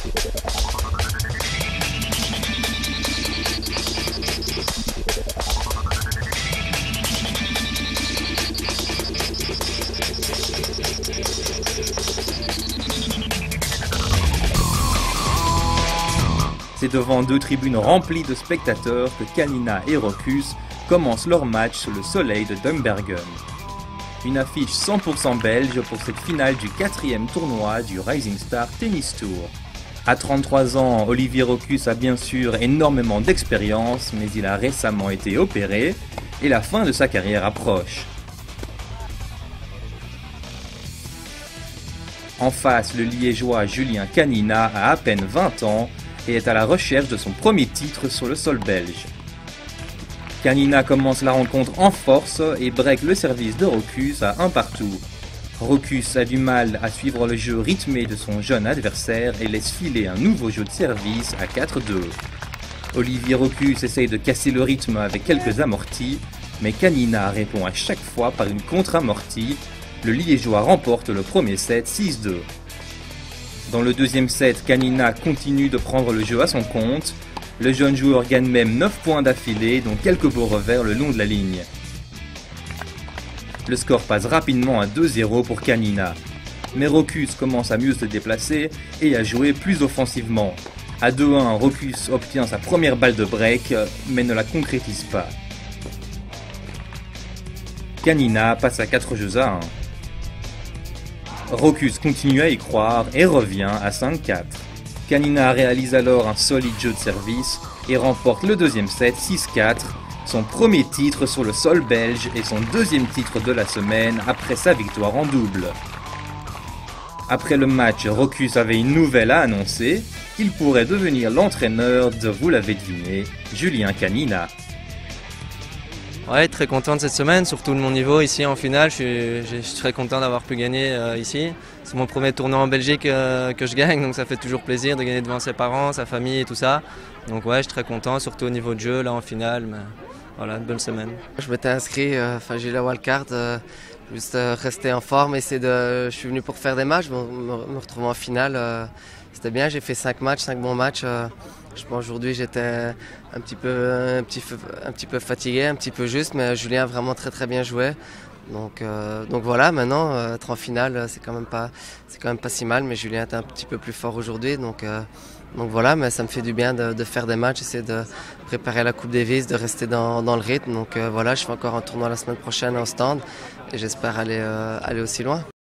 C'est devant deux tribunes remplies de spectateurs que Kanina et Rokus commencent leur match sous le soleil de Dumbergen. Une affiche 100% belge pour cette finale du 4e tournoi du Rising Star Tennis Tour. À 33 ans, Olivier Rokus a bien sûr énormément d'expérience, mais il a récemment été opéré et la fin de sa carrière approche. En face, le liégeois Julien Kanina a à peine 20 ans et est à la recherche de son premier titre sur le sol belge. Kanina commence la rencontre en force et break le service de Rokus à 1 partout. Rokus a du mal à suivre le jeu rythmé de son jeune adversaire et laisse filer un nouveau jeu de service à 4-2. Olivier Rokus essaye de casser le rythme avec quelques amortis, mais Kanina répond à chaque fois par une contre-amortie. Le liégeois remporte le premier set 6-2. Dans le deuxième set, Kanina continue de prendre le jeu à son compte. Le jeune joueur gagne même 9 points d'affilée, dont quelques beaux revers le long de la ligne. Le score passe rapidement à 2-0 pour Kanina. Mais Rokus commence à mieux se déplacer et à jouer plus offensivement. À 2-1, Rokus obtient sa première balle de break, mais ne la concrétise pas. Kanina passe à 4 jeux à 1. Rokus continue à y croire et revient à 5-4. Kanina réalise alors un solide jeu de service et remporte le deuxième set 6-4, son premier titre sur le sol belge et son deuxième titre de la semaine après sa victoire en double. Après le match, Rokus avait une nouvelle à annoncer, il pourrait devenir l'entraîneur de, vous l'avez deviné, Julien Kanina. Ouais, très content de cette semaine, surtout de mon niveau ici en finale. Je suis très content d'avoir pu gagner ici. C'est mon premier tournoi en Belgique que je gagne, donc ça fait toujours plaisir de gagner devant ses parents, sa famille et tout ça. Donc ouais, je suis très content, surtout au niveau de jeu, là en finale. Mais voilà, une bonne semaine. Je m'étais inscrit, j'ai eu la wildcard, juste rester en forme, je suis venu pour faire des matchs, me retrouver en finale. C'était bien, j'ai fait 5 matchs, 5 bons matchs. Je pense aujourd'hui j'étais un petit peu fatigué, un petit peu juste, mais Julien a vraiment très bien joué. Donc voilà, maintenant être en finale, c'est quand même pas si mal, mais Julien est un petit peu plus fort aujourd'hui. Donc voilà, mais ça me fait du bien de faire des matchs, essayer de préparer la Coupe Davis, de rester dans le rythme. Donc voilà, je fais encore un tournoi la semaine prochaine en stand et j'espère aller aussi loin.